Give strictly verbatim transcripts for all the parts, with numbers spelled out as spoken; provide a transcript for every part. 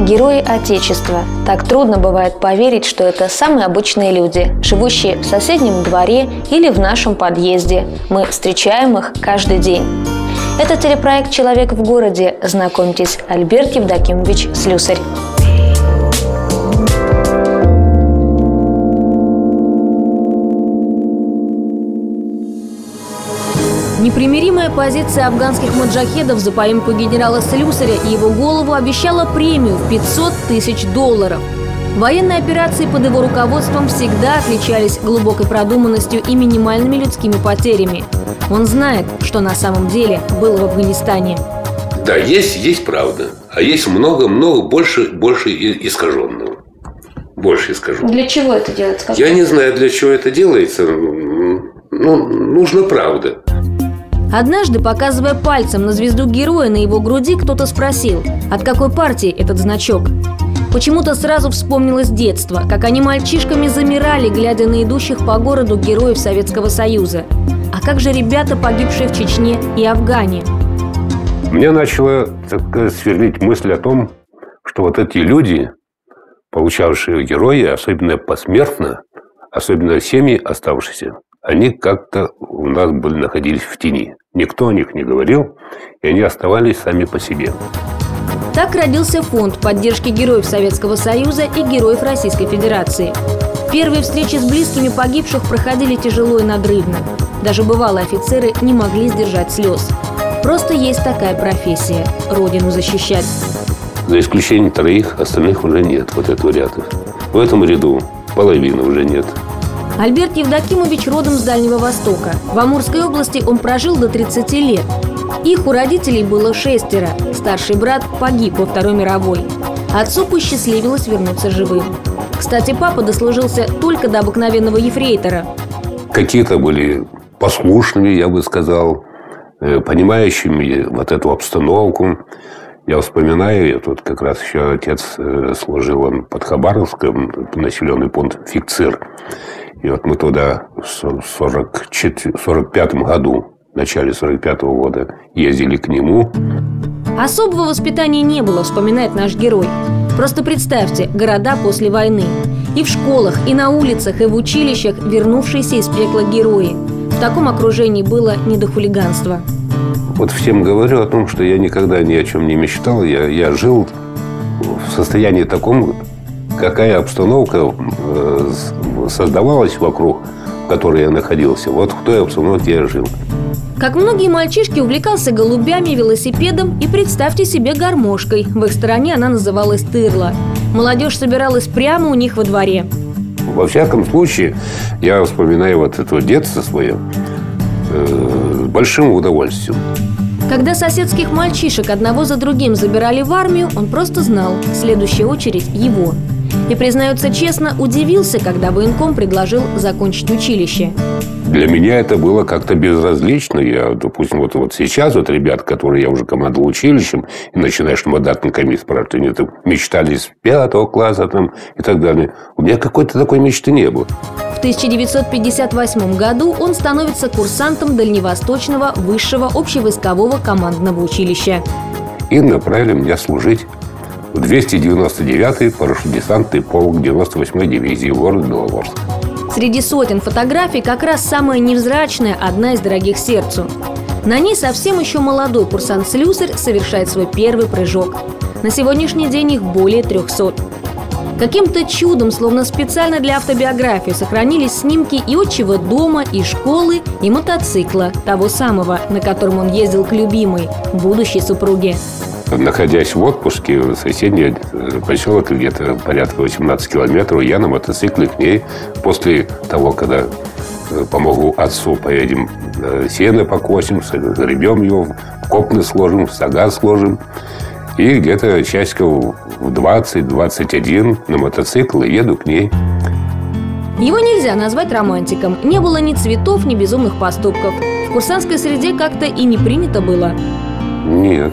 Герои Отечества. Так трудно бывает поверить, что это самые обычные люди, живущие в соседнем дворе или в нашем подъезде. Мы встречаем их каждый день. Это телепроект «Человек в городе». Знакомьтесь, Альберт Евдокимович Слюсарь. Непримиримая позиция афганских маджахедов за поимку генерала Слюсаря и его голову обещала премию в пятьсот тысяч долларов. Военные операции под его руководством всегда отличались глубокой продуманностью и минимальными людскими потерями. Он знает, что на самом деле было в Афганистане. Да, есть, есть правда. А есть много-много, больше, больше искаженного. Больше искаженного. Для чего это делается? Я не знаю, для чего это делается. Ну, нужна правда. Однажды, показывая пальцем на звезду героя на его груди, кто-то спросил, от какой партии этот значок. Почему-то сразу вспомнилось детство, как они мальчишками замирали, глядя на идущих по городу героев Советского Союза. А как же ребята, погибшие в Чечне и Афгане? Меня начала так, сверлить мысль о том, что вот эти люди, получавшие герои, особенно посмертно, особенно семьи оставшиеся, они как-то у нас были, находились в тени. Никто о них не говорил, и они оставались сами по себе. Так родился фонд поддержки героев Советского Союза и героев Российской Федерации. Первые встречи с близкими погибших проходили тяжело и надрывно. Даже бывалые офицеры не могли сдержать слез. Просто есть такая профессия – Родину защищать. За исключением троих, остальных уже нет, вот этого ряда. В этом ряду половины уже нет. Альберт Евдокимович родом с Дальнего Востока. В Амурской области он прожил до тридцати лет. Их у родителей было шестеро. Старший брат погиб во Второй мировой. Отцу посчастливилось вернуться живым. Кстати, папа дослужился только до обыкновенного ефрейтора. Какие-то были послушными, я бы сказал, понимающими вот эту обстановку. Я вспоминаю, я тут как раз еще отец служил он под Хабаровском, населенный пункт Фикцир. И вот мы туда в сорок пятом году, в начале сорок пятого года, ездили к нему. Особого воспитания не было, вспоминает наш герой. Просто представьте, города после войны. И в школах, и на улицах, и в училищах вернувшиеся из пекла герои. В таком окружении было не до хулиганства. Вот всем говорю о том, что я никогда ни о чем не мечтал. Я, я жил в состоянии таком, какая обстановка создавалась вокруг, в которой я находился. Вот в той обстановке я жил. Как многие мальчишки, увлекался голубями, велосипедом и, представьте себе, гармошкой. В их стране она называлась тырла. Молодежь собиралась прямо у них во дворе. Во всяком случае, я вспоминаю вот это детство свое э, с большим удовольствием. Когда соседских мальчишек одного за другим забирали в армию, он просто знал, следующая очередь его. И, признается честно, удивился, когда военком предложил закончить училище. Для меня это было как-то безразлично. Я, допустим, вот, вот сейчас вот ребят, которые я уже командовал училищем, и начинаешь мандатный комисс спрашивать, они там мечтали с пятого класса там, и так далее. У меня какой-то такой мечты не было. В тысяча девятьсот пятьдесят восьмом году он становится курсантом Дальневосточного высшего общевойскового командного училища. И направили меня служить в двести девяносто девятый парашютно-десантный полк девяносто восьмой дивизии, город Белогорск. Среди сотен фотографий как раз самая невзрачная, одна из дорогих сердцу. На ней совсем еще молодой курсант Слюсарь совершает свой первый прыжок. На сегодняшний день их более трехсот. Каким-то чудом, словно специально для автобиографии, сохранились снимки и отчего дома, и школы, и мотоцикла, того самого, на котором он ездил к любимой, будущей супруге. Находясь в отпуске в соседний поселок, где-то порядка восемнадцать километров, я на мотоцикле к ней, после того, когда помогу отцу, поедем сено покосим, загребем его, копны сложим, стога сложим. И где-то часиков в двадцать-двадцать один на мотоцикл и еду к ней. Его нельзя назвать романтиком. Не было ни цветов, ни безумных поступков. В курсантской среде как-то и не принято было. Нет,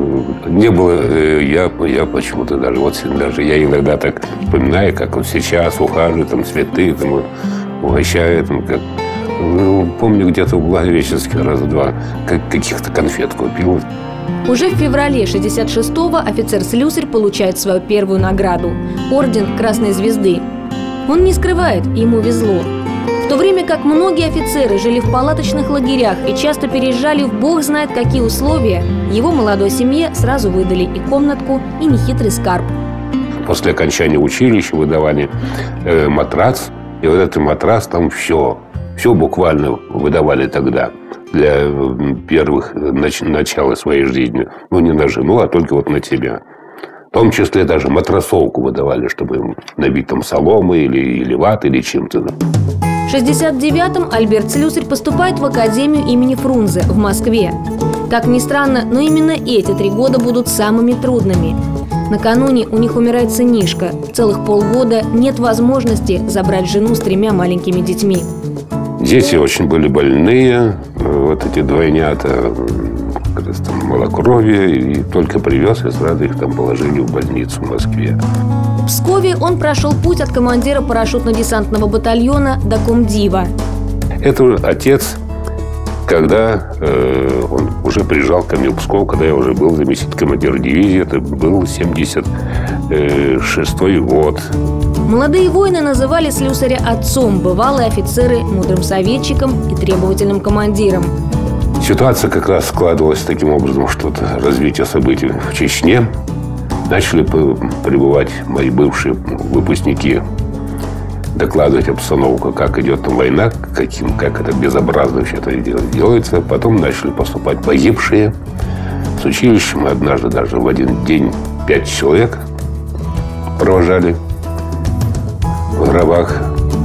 не было. Я, я почему-то даже, вот даже я иногда так вспоминаю, как вот сейчас ухаживаю, там цветы, там, угощаю, там, как, ну, помню, где-то в Благовещенске раз-два каких-то конфет купил. Уже в феврале шестьдесят шестого офицер-слюсарь получает свою первую награду – орден Красной Звезды. Он не скрывает, ему везло. В то время как многие офицеры жили в палаточных лагерях и часто переезжали в бог знает какие условия, его молодой семье сразу выдали и комнатку, и нехитрый скарб. После окончания училища выдавали э, матрас, и вот этот матрас там все, все буквально выдавали тогда для первых нач начала своей жизни. Ну, не на жену, а только вот на тебя. В том числе даже матрасовку выдавали, чтобы набить там соломы или, или ват, или чем-то. В шестьдесят девятом Альберт Слюсарь поступает в Академию имени Фрунзе в Москве. Как ни странно, но именно эти три года будут самыми трудными. Накануне у них умирает сынишка. Целых полгода нет возможности забрать жену с тремя маленькими детьми. Дети очень были больные, вот эти двойнята, там, малокровие, и только привез, и сразу их там положили в больницу в Москве. В Пскове он прошел путь от командира парашютно-десантного батальона до комдива. Это отец, когда э, он уже приезжал ко мне в Псков, когда я уже был заместитель командира дивизии, это был семьдесят шестой год. Молодые воины называли Слюсаря отцом, бывалые офицеры – мудрым советчиком и требовательным командиром. Ситуация как раз складывалась таким образом, что развитие событий в Чечне. Начали прибывать мои бывшие выпускники, докладывать обстановку, как идет там война, каким, как это безобразно все это делается. Потом начали поступать погибшие. С училища мы однажды даже в один день пять человек провожали в гробах.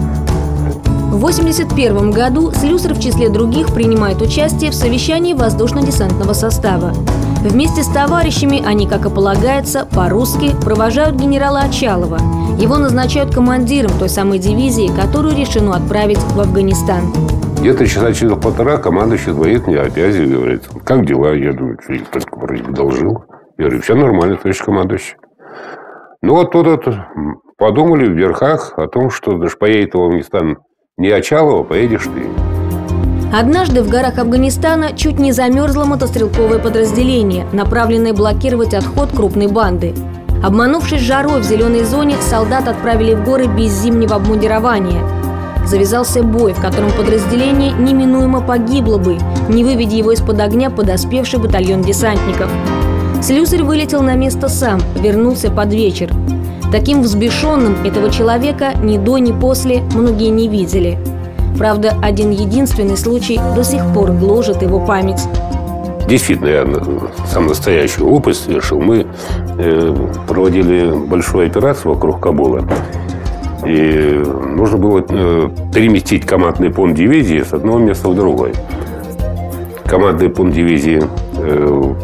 В восемьдесят первом году Слюсарь в числе других принимает участие в совещании воздушно-десантного состава. Вместе с товарищами они, как и полагается, по-русски провожают генерала Очалова. Его назначают командиром той самой дивизии, которую решено отправить в Афганистан. Где-то часа через полтора командующий звонит мне опять и говорит: как дела? Я думаю, что я только вроде бы должил. Я говорю: все нормально, товарищ командующий. Ну вот тут вот подумали в верхах о том, что даже поедет в Афганистан не Очалова, поедешь ты. Однажды в горах Афганистана чуть не замерзло мотострелковое подразделение, направленное блокировать отход крупной банды. Обманувшись жарой в зеленой зоне, солдат отправили в горы без зимнего обмундирования. Завязался бой, в котором подразделение неминуемо погибло бы, не выведя его из-под огня подоспевший батальон десантников. Слюсарь вылетел на место сам, вернулся под вечер. Таким взбешенным этого человека ни до, ни после многие не видели. Правда, один единственный случай до сих пор гложет его память. Действительно, я сам настоящую глупость совершил. Мы э, проводили большую операцию вокруг Кабула. И нужно было э, переместить командный пункт дивизии с одного места в другое. Командный пункт дивизии э,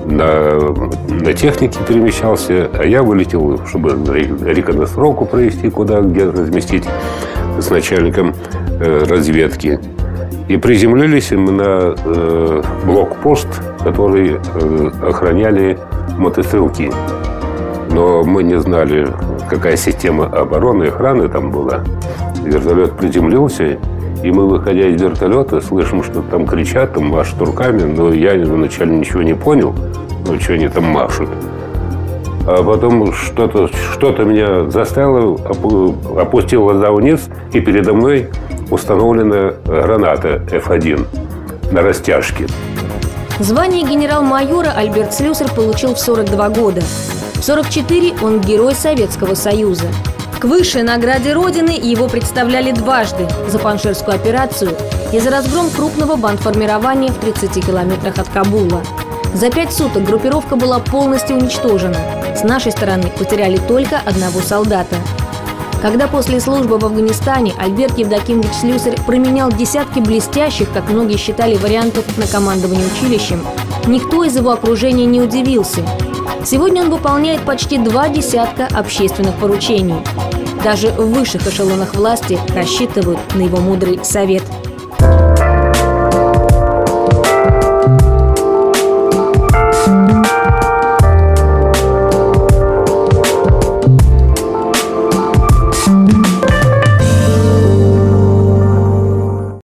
на, на технике перемещался, а я вылетел, чтобы рекогностировку провести, куда, где разместить с начальником э, разведки. И приземлились мы на э, блокпост, который э, охраняли мотострелки. Но мы не знали, какая система обороны и охраны там была. Вертолет приземлился, и мы, выходя из вертолета, слышим, что там кричат, там машут руками. Но я вначале ничего не понял, ну, что они там машут. А потом что-то что-то меня заставило, опустил глаза вниз, и передо мной установлена граната эф один на растяжке. Звание генерал-майора Альберт Слюсарь получил в сорок два года. В сорок четыре он герой Советского Союза. К высшей награде Родины его представляли дважды – за Панширскую операцию и за разгром крупного бандформирования в тридцати километрах от Кабула. За пять суток группировка была полностью уничтожена. С нашей стороны потеряли только одного солдата. Когда после службы в Афганистане Альберт Евдокимович Слюсарь променял десятки блестящих, как многие считали, вариантов на командование училищем, никто из его окружения не удивился. Сегодня он выполняет почти два десятка общественных поручений. Даже в высших эшелонах власти рассчитывают на его мудрый совет.